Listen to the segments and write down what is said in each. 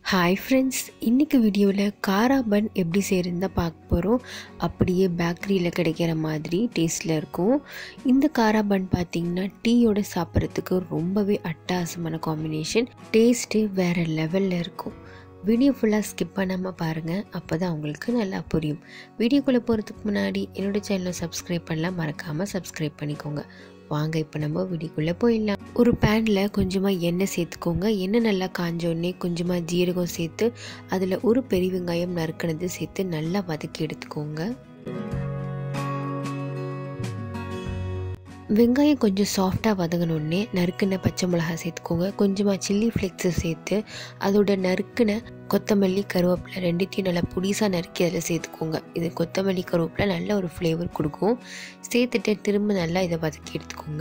Hi friends, இன்னைக்கு வீடியோல காரா பன் எப்படி செய்யறதுன்னு பார்க்க போறோம். அப்படியே பேக்கரியில கிடைக்கிற மாதிரி டேஸ்ட்ல இருக்கும். இந்த காரா பன் பாத்தீங்கன்னா டீயோட சாப்பிட்றதுக்கு ரொம்பவே அட்டகாசமான காம்பினேஷன். டேஸ்ட் வேற லெவல்ல இருக்கும். வீடியோ ஃபுல்லாக ஸ்கிப் பண்ணாமல் பாருங்கள், அப்போ தான் உங்களுக்கு நல்லா புரியும். வீடியோக்குள்ளே போகிறதுக்கு முன்னாடி என்னோட சேனலை சப்ஸ்கிரைப் பண்ணலாம், மறக்காமல் சப்ஸ்கிரைப் பண்ணிக்கோங்க. வாங்க இப்போ நம்ம வீடியோக்குள்ளே போயிடலாம். ஒரு பேனில் கொஞ்சமாக எண்ணெய் சேர்த்துக்கோங்க. எண்ணெய் நல்லா காஞ்சோடனே கொஞ்சமாக ஜீரகம் சேர்த்து அதில் ஒரு பெரிய வெங்காயம் நறுக்கினது சேர்த்து நல்லா வதக்கி எடுத்துக்கோங்க. வெங்காயம் கொஞ்சம் சாஃப்டாக வதங்கினோடனே நறுக்கின பச்சை மிளகாய் சேர்த்துக்கோங்க. கொஞ்சமாக சில்லி ஃப்ளேக்ஸை சேர்த்து அதோட நறுக்கின கொத்தமல்லி கருவேப்பிலை ரெண்டுத்தையும் நல்லா புடிசாக நறுக்கி அதில் சேர்த்துக்கோங்க. இது கொத்தமல்லி கருவேப்பிலை நல்ல ஒரு ஃப்ளேவர் கொடுக்கும். சேர்த்துட்டு திரும்ப நல்லா இதை வதக்கி எடுத்துக்கோங்க.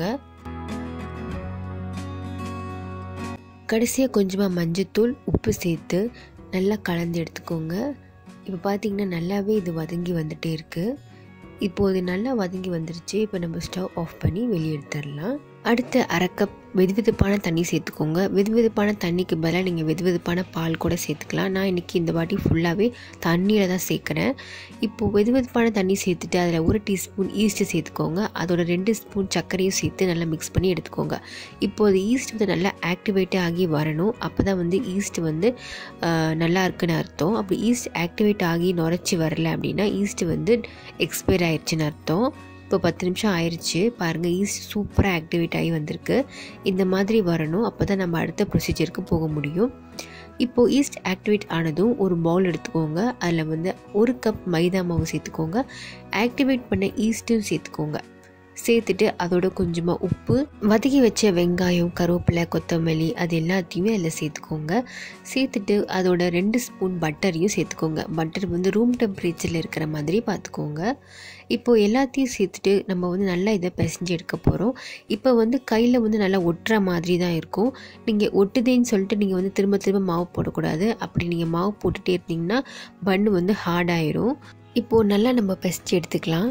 கடைசியாக கொஞ்சமாக மஞ்சத்தூள் உப்பு சேர்த்து நல்லா கலந்து எடுத்துக்கோங்க. இப்போ பார்த்திங்கன்னா நல்லாவே இது வதங்கி வந்துட்டே இருக்குது. இப்போது நல்லா வதங்கி வந்துருச்சு. இப்போ நம்ம ஸ்டவ் ஆஃப் பண்ணி வெளியே எடுத்துடலாம். அடுத்து அரை கப் வெதுவெதுப்பான தண்ணி சேர்த்துக்கோங்க. வெதுவெதுப்பான தண்ணிக்கு பதிலாக நீங்கள் வெதுவெதுப்பான பால் கூட சேர்த்துக்கலாம். நான் இன்றைக்கி இந்த வாட்டி ஃபுல்லாகவே தண்ணியில் தான் சேர்க்குறேன். இப்போது வெதுவெதுப்பான தண்ணி சேர்த்துட்டு அதில் 1 டீஸ்பூன் ஈஸ்ட்டு சேர்த்துக்கோங்க. அதோட 2 ஸ்பூன் சர்க்கரையும் சேர்த்து நல்லா மிக்ஸ் பண்ணி எடுத்துக்கோங்க. இப்போது ஈஸ்ட் வந்து நல்லா ஆக்டிவேட் ஆகி வரணும். அப்போ தான் ஈஸ்ட் நல்லா இருக்குன்னு அர்த்தம். அப்படி ஈஸ்ட் ஆக்டிவேட் ஆகி நுரைச்சி வரல அப்படின்னா ஈஸ்ட் எக்ஸ்பயர் ஆயிடுச்சுன்னு அர்த்தம். இப்போ 10 நிமிஷம் ஆயிடுச்சு. பாருங்கள், ஈஸ்ட் சூப்பராக ஆக்டிவேட் ஆகி வந்திருக்கு. இந்த மாதிரி வரணும். அப்போ தான் நம்ம அடுத்த ப்ரொசீஜருக்கு போக முடியும். இப்போது ஈஸ்ட் ஆக்டிவேட் ஆனதும் ஒரு பவுல் எடுத்துக்கோங்க. அதில் 1 கப் மைதா மாவு சேர்த்துக்கோங்க. ஆக்டிவேட் பண்ண ஈஸ்ட்டும் சேர்த்துக்கோங்க. சேர்த்துட்டு அதோட கொஞ்சமாக உப்பு, வதக்கி வச்ச வெங்காயம், கருவேப்பிலை, கொத்தமல்லி அது எல்லாத்தையுமே அதில் சேர்த்துக்கோங்க. சேர்த்துட்டு அதோட 2 ஸ்பூன் பட்டரையும் சேர்த்துக்கோங்க. பட்டர் ரூம் டெம்பரேச்சரில் இருக்கிற மாதிரி பார்த்துக்கோங்க. இப்போது எல்லாத்தையும் சேர்த்துட்டு நம்ம நல்லா இதை பிசைஞ்சு எடுக்க போகிறோம். இப்போ கையில் நல்லா ஒட்டுற மாதிரி தான் இருக்கும். நீங்கள் ஒட்டுதேன்னு சொல்லிட்டு நீங்கள் திரும்ப திரும்ப மாவு போடக்கூடாது. அப்படி நீங்கள் மாவு போட்டுகிட்டே இருந்தீங்கன்னா பன்னு ஹார்டாயிரும். இப்போது நல்லா நம்ம பிசைஞ்சு எடுத்துக்கலாம்.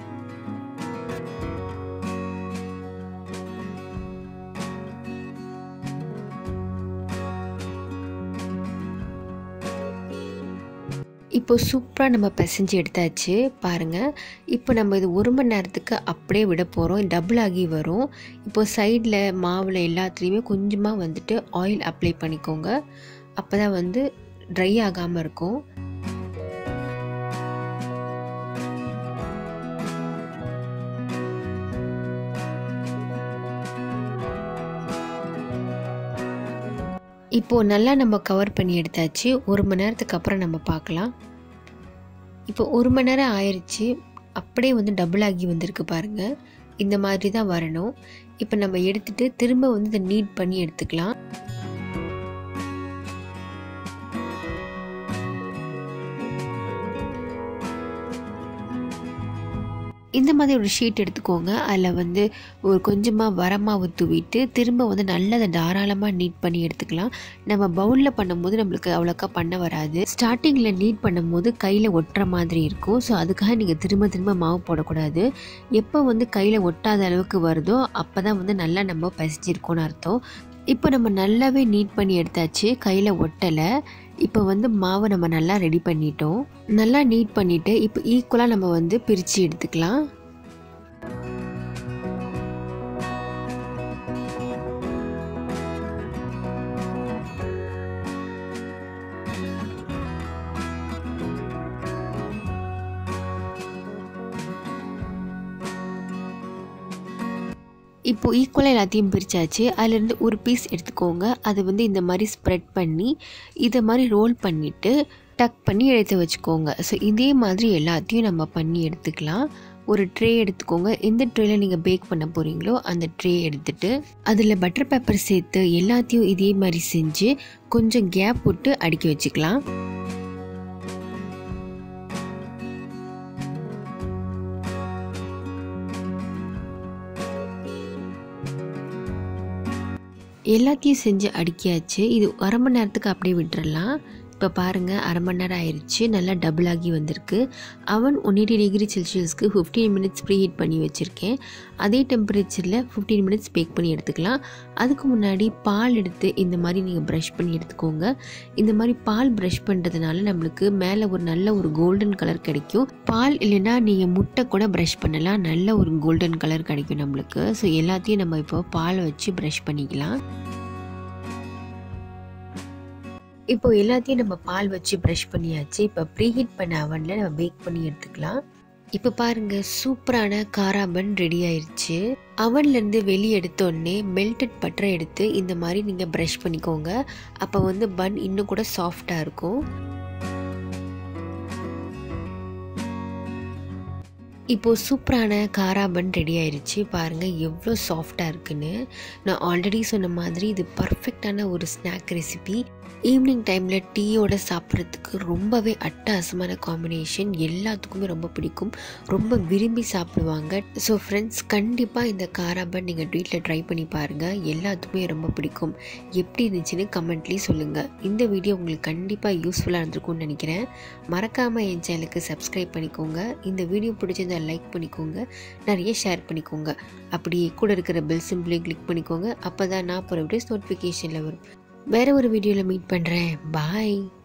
இப்போ சூப்பராக நம்ம பிசைஞ்சு எடுத்தாச்சு. பாருங்கள், இப்போ நம்ம இது 1 மணி நேரத்துக்கு அப்படியே விட போகிறோம். டபுள் ஆகி வரும். இப்போ சைடில் மாவில் எல்லாத்துலேயுமே கொஞ்சமாக ஆயில் அப்ளை பண்ணிக்கோங்க. அப்போ தான் ட்ரை ஆகாமல் இருக்கும். இப்போது நல்லா நம்ம கவர் பண்ணி எடுத்தாச்சு. 1 மணி நேரத்துக்கு அப்புறம் நம்ம பார்க்கலாம். இப்போ 1 மணி நேரம் ஆயிடுச்சு. அப்படியே டபுள் ஆகி வந்திருக்கு பாருங்கள். இந்த மாதிரி தான் வரணும். இப்போ நம்ம எடுத்துகிட்டு திரும்ப இதை நீட் பண்ணி எடுத்துக்கலாம். இந்த மாதிரி ஒரு ஷீட் எடுத்துக்கோங்க. அதில் ஒரு கொஞ்சமாக வரமாவு தூவிட்டு திரும்ப நல்லா அதை தாராளமாக நீட் பண்ணி எடுத்துக்கலாம். நம்ம பவுலில் பண்ணும்போது நம்மளுக்கு அவ்வளோக்கா பண்ண வராது. ஸ்டார்டிங்கில் நீட் பண்ணும்போது கையில் ஒட்டுற மாதிரி இருக்கும். ஸோ அதுக்காக நீங்கள் திரும்ப திரும்ப மாவு போடக்கூடாது. எப்போ கையில் ஒட்டாத அளவுக்கு வருதோ அப்போ தான் நல்லா நம்ம பிசைஞ்சிருக்கோன்னு அர்த்தம். இப்போ நம்ம நல்லாவே நீட் பண்ணி எடுத்தாச்சு. கையில் ஒட்டலை. இப்போ மாவை நம்ம நல்லா ரெடி பண்ணிட்டோம். நல்லா நீட் பண்ணிவிட்டு இப்போ ஈக்குவலாக நம்ம பிரித்து எடுத்துக்கலாம். இப்போது ஈக்குவலாக எல்லாத்தையும் பிரித்தாச்சு. அதிலேருந்து ஒரு பீஸ் எடுத்துக்கோங்க. அது இந்த மாதிரி ஸ்ப்ரெட் பண்ணி இதை மாதிரி ரோல் பண்ணிவிட்டு டக் பண்ணி எடுத்து வச்சுக்கோங்க. ஸோ இதே மாதிரி எல்லாத்தையும் நம்ம பண்ணி எடுத்துக்கலாம். ஒரு ட்ரே எடுத்துக்கோங்க. எந்த ட்ரேயில் நீங்கள் பேக் பண்ண போகிறீங்களோ அந்த ட்ரே எடுத்துகிட்டு அதில் பட்டர் பேப்பர் சேர்த்து எல்லாத்தையும் இதே மாதிரி செஞ்சு கொஞ்சம் கேப் விட்டு அடுக்கி வச்சுக்கலாம். எல்லாத்தையும் செஞ்சு அடுக்கியாச்சு. இது 1/2 மணி நேரத்துக்கு அப்படியே விட்டுறலாம். இப்போ பாருங்கள், அரை மணி நேரம் ஆயிடுச்சு. நல்லா டபுள் ஆகி வந்திருக்கு. அவன் 180 டிகிரி செல்சியஸ்க்கு 15 மினிட்ஸ் ப்ரீ ஹீட் பண்ணி வச்சுருக்கேன். அதே டெம்பரேச்சரில் 15 மினிட்ஸ் பேக் பண்ணி எடுத்துக்கலாம். அதுக்கு முன்னாடி பால் எடுத்து இந்த மாதிரி நீங்கள் ப்ரஷ் பண்ணி எடுத்துக்கோங்க. இந்த மாதிரி பால் ப்ரஷ் பண்ணுறதுனால நம்மளுக்கு மேலே ஒரு நல்ல ஒரு கோல்டன் கலர் கிடைக்கும். பால் இல்லைன்னா நீங்கள் முட்டை கூட ப்ரஷ் பண்ணலாம், நல்ல ஒரு கோல்டன் கலர் கிடைக்கும் நம்மளுக்கு. ஸோ எல்லாத்தையும் நம்ம இப்போ பால் வச்சு ப்ரஷ் பண்ணிக்கலாம். இப்போ எல்லாத்தையும் நம்ம பால் வச்சு ப்ரஷ் பண்ணியாச்சு. இப்போ ப்ரீஹீட் பண்ண அவனில் நம்ம பேக் பண்ணி எடுத்துக்கலாம். இப்போ பாருங்கள், சூப்பரான காரா பன் ரெடி ஆயிடுச்சு. அவன்லேருந்து வெளியே எடுத்தோடனே மெல்டட் பட்டரை எடுத்து இந்த மாதிரி நீங்கள் ப்ரஷ் பண்ணிக்கோங்க. அப்போ வந்து பன் இன்னும் கூட சாஃப்டாக இருக்கும். இப்போது சூப்பரான காரா பன் ரெடி ஆயிடுச்சு. பாருங்கள் எவ்வளோ சாஃப்டாக இருக்குன்னு. நான் ஆல்ரெடி சொன்ன மாதிரி இது பர்ஃபெக்டான ஒரு ஸ்நாக் ரெசிபி. ஈவினிங் டைமில் டீயோட சாப்பிட்றதுக்கு ரொம்பவே அட்டகாசமான காம்பினேஷன். எல்லாத்துக்குமே ரொம்ப பிடிக்கும், ரொம்ப விரும்பி சாப்பிடுவாங்க. ஸோ ஃப்ரெண்ட்ஸ், கண்டிப்பாக இந்த காரா பன் நீங்கள் வீட்டில் ட்ரை பண்ணி பாருங்கள். எல்லாத்துக்குமே ரொம்ப பிடிக்கும். எப்படி இருந்துச்சுன்னு கமெண்ட்லேயும் சொல்லுங்கள். இந்த வீடியோ உங்களுக்கு கண்டிப்பாக யூஸ்ஃபுல்லாக இருந்திருக்கும்னு நினைக்கிறேன். மறக்காமல் என் சேனலுக்கு சப்ஸ்கிரைப் பண்ணிக்கோங்க. இந்த வீடியோ பிடிச்சிருந்தால் லைக் பண்ணிக்கோங்க, நிறைய ஷேர் பண்ணிக்கோங்க. அப்படியே கூட இருக்கிற பெல் சிம்பிளையும் கிளிக் பண்ணிக்கோங்க. அப்போ தான் நான் போகிற வீடியோஸ் நோட்டிஃபிகேஷனில் வரும். வேறு ஒரு வீடியோவில் மீட் பண்ணுறேன். பாய்.